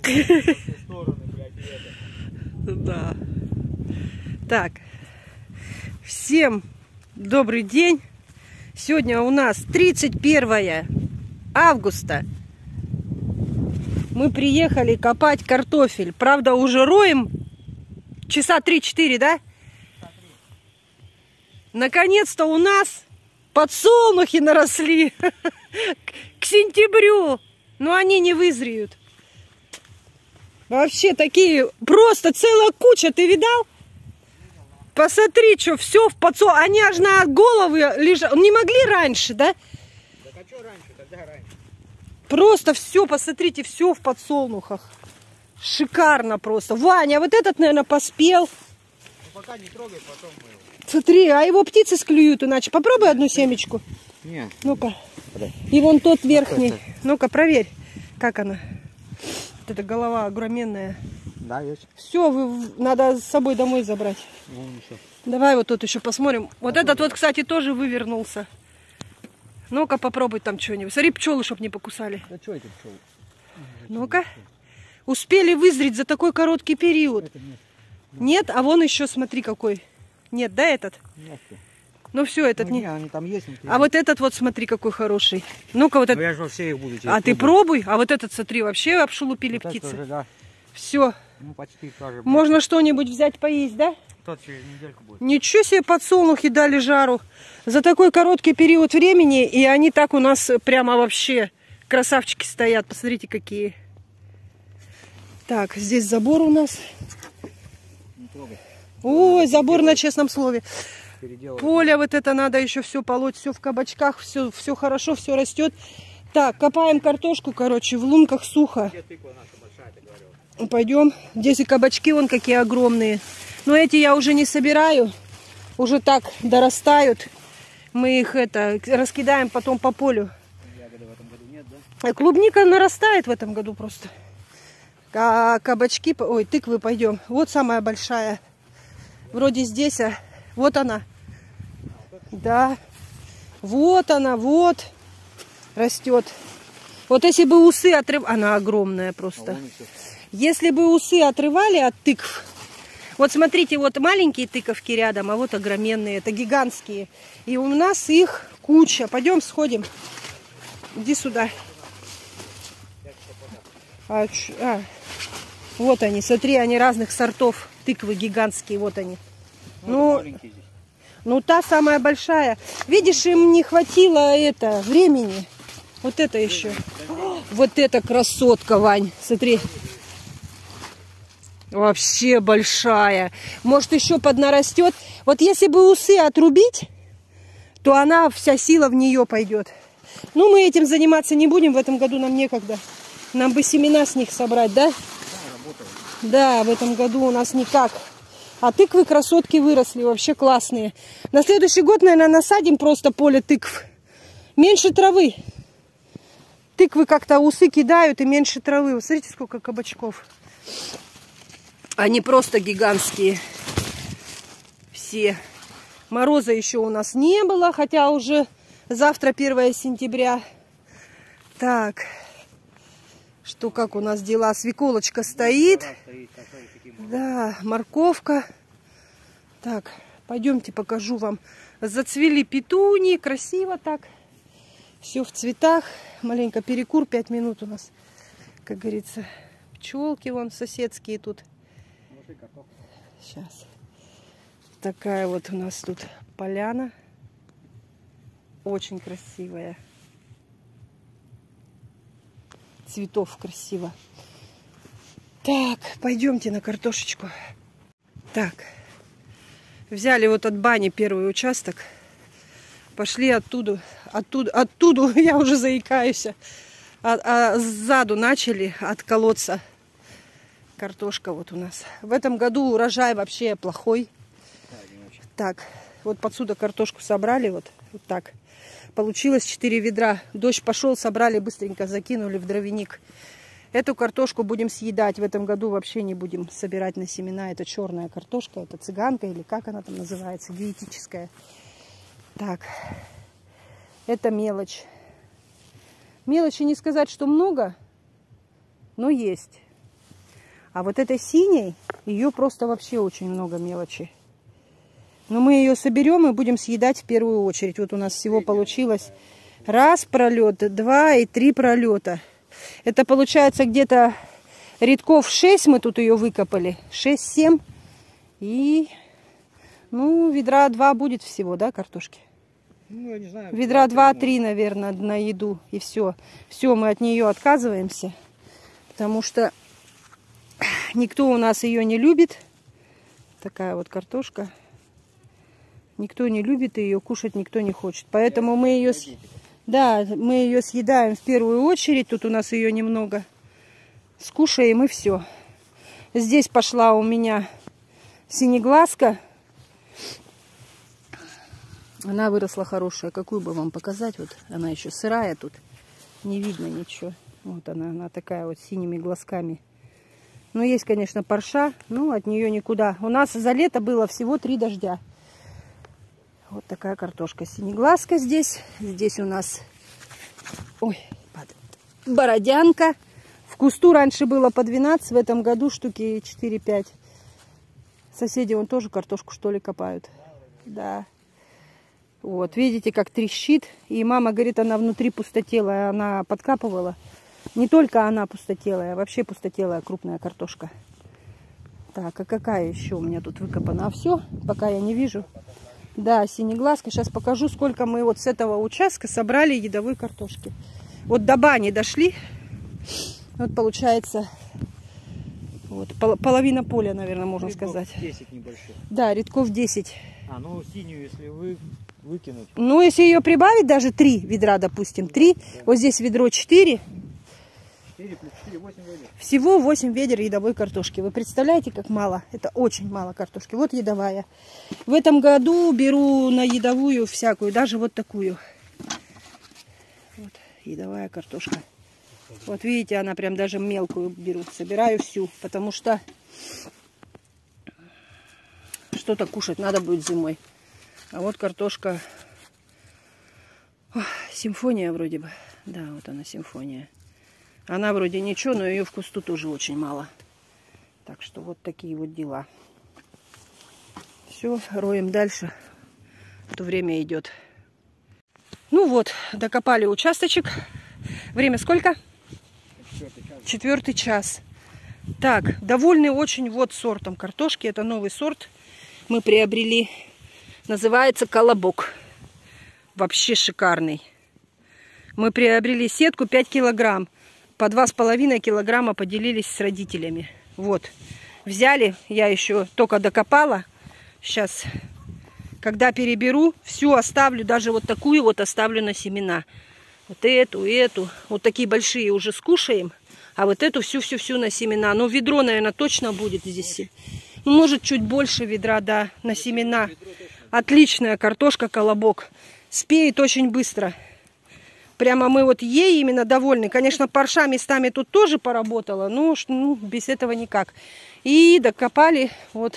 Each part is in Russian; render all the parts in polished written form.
Да. Так. Всем добрый день. Сегодня у нас 31 августа. Мы приехали копать картофель. Правда, уже роем часа 3-4, да? Наконец-то у нас подсолнухи наросли к сентябрю. Но они не вызреют. Вообще такие, просто целая куча, ты видал? Посмотри, что все в подсолнухах. Они аж на головы лежат. Не могли раньше, да? Так а что раньше? Когда раньше? Просто все, посмотрите, все в подсолнухах. Шикарно просто. Ваня, вот этот, наверное, поспел. Ну, пока не трогай, потом мы его. Смотри, а его птицы склюют иначе. Попробуй одну семечку. Не. Ну-ка. И вон тот верхний. Ну-ка, проверь, как она. Вот эта голова огроменная. Да, есть. Все, надо с собой домой забрать. Ну, ничего. Давай вот тут еще посмотрим. Вот этот вот, кстати, тоже вывернулся. Ну-ка, попробуй там что-нибудь. Смотри, пчелы, чтоб не покусали. Да что эти пчелы? Ну-ка. Успели вызреть за такой короткий период. Нет. Нет? А вон еще, смотри, какой. Нет, да, этот? Нет. Ну все, этот Ну, не. не, они там есть. А вот этот вот, смотри, какой хороший. Ну-ка, вот Ну, этот. я же все их буду. А ты пробуй. А вот этот, смотри, вообще обшелупили Вот птицы. уже, да. Все. Ну, почти тоже. Можно что-нибудь взять поесть, да? Тот через недельку будет. Ничего себе, подсолнухи дали жару. За такой короткий период времени, и они так у нас прямо вообще красавчики стоят. Посмотрите, какие. Так, здесь забор у нас. Не трогай. Ой, забор на честном слове. Переделывай. Поле вот это надо еще все полоть, все в кабачках, все хорошо, все растет. Так, копаем картошку, короче, в лунках сухо. Где тыква наша большая, ты говорил? Пойдем. Здесь и кабачки вон какие огромные. Но эти я уже не собираю. Уже так дорастают. Мы их раскидаем потом по полю. Ягоды в этом году нет, да? А клубника нарастает в этом году просто. А кабачки, ой, тыквы пойдем. Вот самая большая. Вроде здесь, а вот она. Да. Вот она, вот. Растет. Вот если бы усы отрывали... Она огромная просто. Если бы усы отрывали от тыкв... Вот смотрите, вот маленькие тыковки рядом, а вот огроменные. Это гигантские. И у нас их куча. Пойдем сходим. Иди сюда. Вот они, смотри, они разных сортов. Тыквы гигантские, вот они. Ну, та самая большая. Видишь, им не хватило времени. Вот это еще. Вот эта красотка, Вань. Смотри. Вообще большая. Может, еще поднарастет. Вот если бы усы отрубить, то она, вся сила в нее пойдет. Ну, мы этим заниматься не будем. В этом году нам некогда. Нам бы семена с них собрать, да? Да, в этом году у нас никак. А тыквы красотки выросли, вообще классные. На следующий год, наверное, насадим просто поле тыкв. Меньше травы. Тыквы как-то усы кидают и меньше травы. Вот смотрите, сколько кабачков. Они просто гигантские. Все. Мороза еще у нас не было, хотя уже завтра 1 сентября. Так. Что, как у нас дела? Свеколочка стоит. Да, морковка. Так, пойдемте покажу вам. Зацвели петунии, красиво так. Все в цветах. Маленько перекур, 5 минут у нас, как говорится. Пчелки вон соседские тут. Сейчас. Такая вот у нас тут поляна. Очень красивая. Цветов красиво. Так, пойдемте на картошечку. Так, взяли вот от бани первый участок. Пошли оттуда, я уже заикаюсь. Сзаду начали от колодца. Картошка вот у нас. В этом году урожай вообще плохой. Так, вот подсюда картошку собрали, вот так. Получилось 4 ведра. Дождь пошел, собрали, быстренько закинули в дровяник. Эту картошку будем съедать. В этом году вообще не будем собирать на семена. Это черная картошка, это цыганка или как она там называется, диетическая. Так, это мелочь. Мелочи не сказать, что много, но есть. А вот этой синей, ее просто вообще очень много мелочи. Но мы ее соберем и будем съедать в первую очередь. Вот у нас всего получилось раз пролет, 2 и 3 пролета. Это получается где-то рядков 6 мы тут ее выкопали. 6-7. И, ну, ведра 2 будет всего, да, картошки? Ну, я не знаю. Ведра 2-3, наверное, на еду. И все. Все, мы от нее отказываемся. Потому что никто у нас ее не любит. Такая вот картошка. Никто не любит ее, кушать никто не хочет. Поэтому мы ее, да, мы ее съедаем в первую очередь. Тут у нас ее немного. Скушаем и все. Здесь пошла у меня синеглазка. Она выросла хорошая. Какую бы вам показать? Вот она еще сырая тут. Не видно ничего. Вот она такая вот с синими глазками. Ну, есть, конечно, парша, но от нее никуда. У нас за лето было всего 3 дождя. Вот такая картошка. Синеглазка здесь. Здесь у нас, ой, бородянка. В кусту раньше было по 12, в этом году штуки 4-5. Соседи вон тоже картошку, что ли, копают. Да. Вот, видите, как трещит. И мама говорит, она внутри пустотелая. Она подкапывала. Не только она пустотелая, а вообще пустотелая крупная картошка. Так, а какая еще у меня тут выкопана? А все, пока я не вижу. Да, синеглазка. Сейчас покажу, сколько мы вот с этого участка собрали едовой картошки. Вот до бани дошли. Вот получается вот, половина поля, наверное, можно сказать. 10 небольших. Да, рядков 10. А, ну синюю, если вы выкинуть. Ну, если ее прибавить, даже 3 ведра, допустим, 3. Да. Вот здесь ведро 4. 4 плюс 4, 8 ведер. Всего 8 ведер едовой картошки. Вы представляете, как мало? Это очень мало картошки. Вот едовая. В этом году беру на едовую всякую, даже вот такую. Вот едовая картошка. Вот видите, она прям даже мелкую беру. Собираю всю, потому что что-то кушать надо будет зимой. А вот картошка. Ох, симфония вроде бы. Да, вот она симфония. Она вроде ничего, но ее в кусту тоже очень мало. Так что вот такие вот дела. Все, роем дальше. А то время идет. Ну вот, докопали участочек. Время сколько? 4 час. Так, довольны очень вот сортом картошки. Это новый сорт. Мы приобрели. Называется колобок. Вообще шикарный. Мы приобрели сетку 5 килограмм. По 2,5 килограмма поделились с родителями. Вот. Взяли. Я еще только докопала. Сейчас, когда переберу, всю оставлю. Даже вот такую вот оставлю на семена. Вот эту и эту. Вот такие большие уже скушаем. А вот эту всю-всю-всю на семена. Но ведро, наверное, точно будет здесь. Ну, может, чуть больше ведра, да, на семена. Отличная картошка колобок. Спеет очень быстро. Прямо мы вот ей именно довольны. Конечно, парша местами тут тоже поработала. Но ну, без этого никак. И докопали вот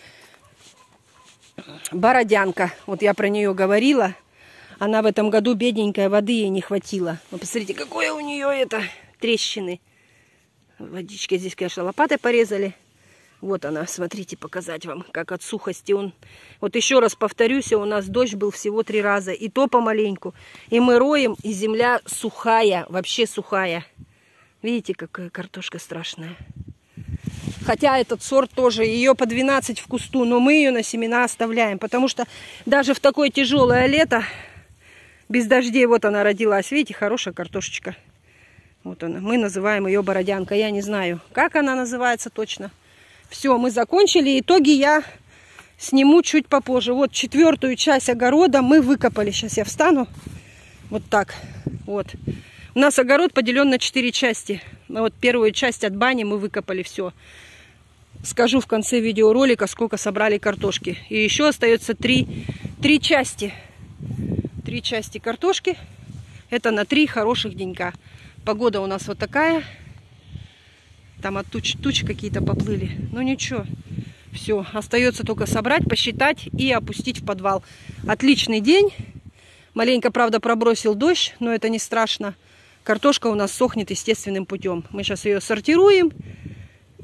бородянка. Вот я про нее говорила. Она в этом году бедненькая, воды ей не хватило. Вы посмотрите, какое у нее это трещины. Водичка здесь, конечно, лопатой порезали. Вот она, смотрите, показать вам, как от сухости он... Вот еще раз повторюсь, у нас дождь был всего 3 раза. И то помаленьку. И мы роем, и земля сухая, вообще сухая. Видите, какая картошка страшная. Хотя этот сорт тоже, ее по 12 в кусту, но мы ее на семена оставляем. Потому что даже в такое тяжелое лето, без дождей, вот она родилась. Видите, хорошая картошечка. Вот она. Мы называем ее бородянка. Я не знаю, как она называется точно. Все, мы закончили. Итоги я сниму чуть попозже. Вот 4-ю часть огорода мы выкопали. Сейчас я встану. Вот так. Вот. У нас огород поделен на 4 части. Вот 1-ю часть от бани мы выкопали все. Скажу в конце видеоролика, сколько собрали картошки. И еще остается 3 части. 3 части картошки. Это на 3 хороших денька. Погода у нас вот такая. Там от тучи какие-то поплыли. Но ничего. Все. Остается только собрать, посчитать и опустить в подвал. Отличный день. Маленько, правда, пробросил дождь, но это не страшно. Картошка у нас сохнет естественным путем. Мы сейчас ее сортируем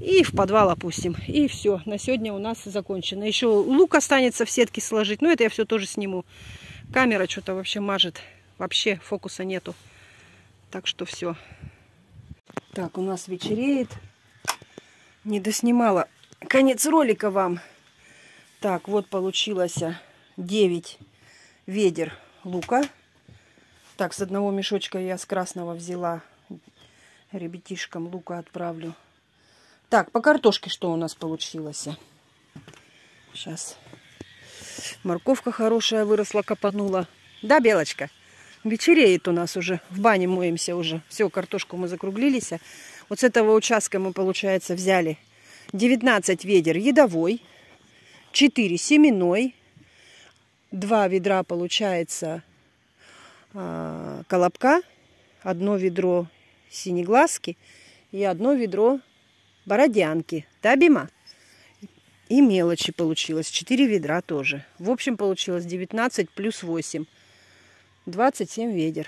И в подвал опустим. И все, на сегодня у нас закончено. Еще лук останется в сетке сложить. Но это я все тоже сниму. Камера что-то вообще мажет. Вообще фокуса нету. Так что все. Так, у нас вечереет. Не доснимала конец ролика вам. Так, вот получилось 9 ведер лука. Так, с одного мешочка я с красного взяла. Ребятишкам лука отправлю. Так, по картошке что у нас получилось? Сейчас. Морковка хорошая выросла, копанула. Да, Белочка? Вечереет у нас уже. В бане моемся уже. Все, картошку мы закруглились. Вот с этого участка мы, получается, взяли 19 ведер едовой, 4 семенной, 2 ведра, получается, колобка, 1 ведро синеглазки и 1 ведро бородянки. Да, Бима? И мелочи получилось. 4 ведра тоже. В общем, получилось 19 плюс 8. 27 ведер.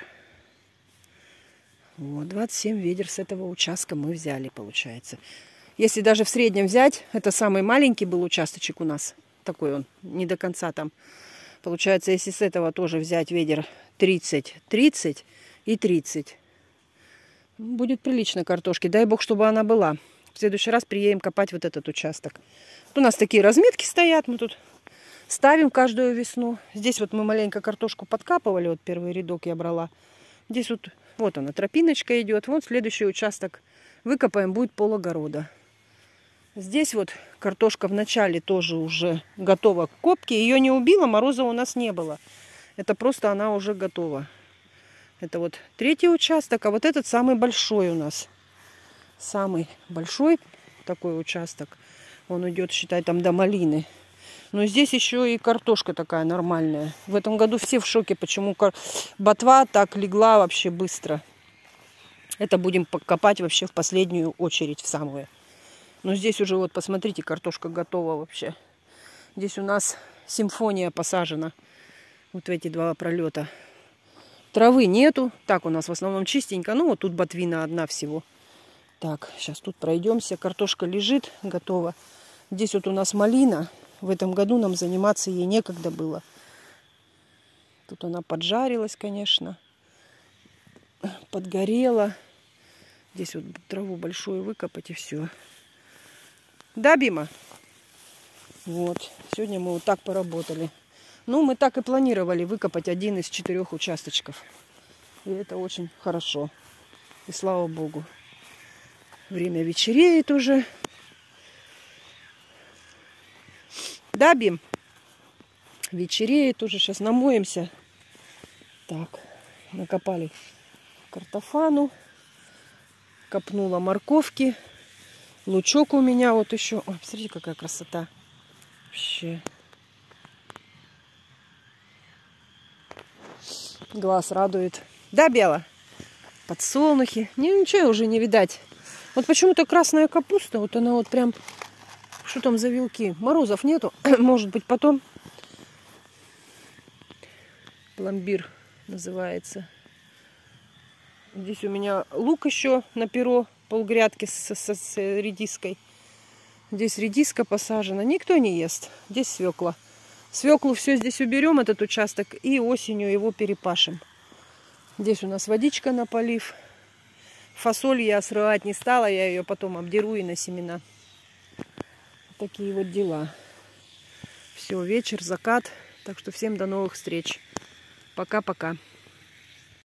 Вот, 27 ведер с этого участка мы взяли, получается. Если даже в среднем взять, это самый маленький был участочек у нас. Такой он, не до конца там. Получается, если с этого тоже взять ведер 30, 30 и 30. Будет прилично картошки. Дай бог, чтобы она была. В следующий раз приедем копать вот этот участок. У нас такие разметки стоят. Мы тут ставим каждую весну. Здесь вот мы маленько картошку подкапывали. Вот первый рядок я брала. Здесь вот она, тропиночка идет. Вот следующий участок выкопаем, будет пол-огорода. Здесь вот картошка в начале тоже уже готова к копке. Ее не убило, мороза у нас не было. Это просто она уже готова. Это вот 3-й участок, а вот этот самый большой у нас. Самый большой такой участок. Он идет, считай, там до малины. Но здесь еще и картошка такая нормальная. В этом году все в шоке, почему ботва так легла вообще быстро. Это будем копать вообще в последнюю очередь, в самую. Но здесь уже вот, посмотрите, картошка готова вообще. Здесь у нас симфония посажена. Вот в эти 2 пролета. Травы нету. Так у нас в основном чистенько. Ну вот тут ботвина одна всего. Так, сейчас тут пройдемся. Картошка лежит, готова. Здесь вот у нас малина. В этом году нам заниматься ей некогда было. Тут она поджарилась, конечно. Подгорела. Здесь вот траву большую выкопать и все. Да, Бима? Вот. Сегодня мы вот так поработали. Ну, мы так и планировали выкопать 1 из 4 участочков. И это очень хорошо. И слава богу. Время вечереет уже. Да, Бим? Вечереет уже. Сейчас намоемся. Так, накопали картофану. Копнула морковки. Лучок у меня вот еще. Ой, посмотрите, какая красота. Вообще. Глаз радует. Да, Бела? Подсолнухи. Ничего уже не видать. Вот почему-то красная капуста, вот она вот прям... Что там за вилки? Морозов нету. Может быть, потом. Пломбир называется. Здесь у меня лук еще на перо. Полгрядки с редиской. Здесь редиска посажена. Никто не ест. Здесь свекла. Свеклу все здесь уберем, этот участок, и осенью его перепашем. Здесь у нас водичка на полив. Фасоль я срывать не стала, я ее потом обдеру и на семена. Такие вот дела. Все, вечер, закат. Так что всем до новых встреч. Пока-пока.